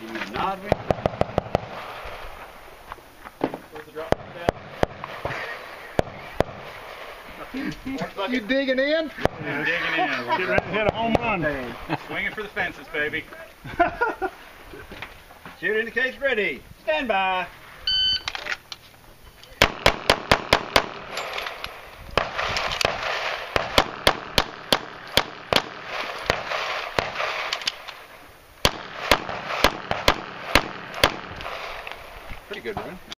Give me a nod. Where's the drop You digging in? Yeah, digging in. Get ready to hit a home run. Swinging for the fences, baby. Shooter indicates ready. Stand by. Pretty good run.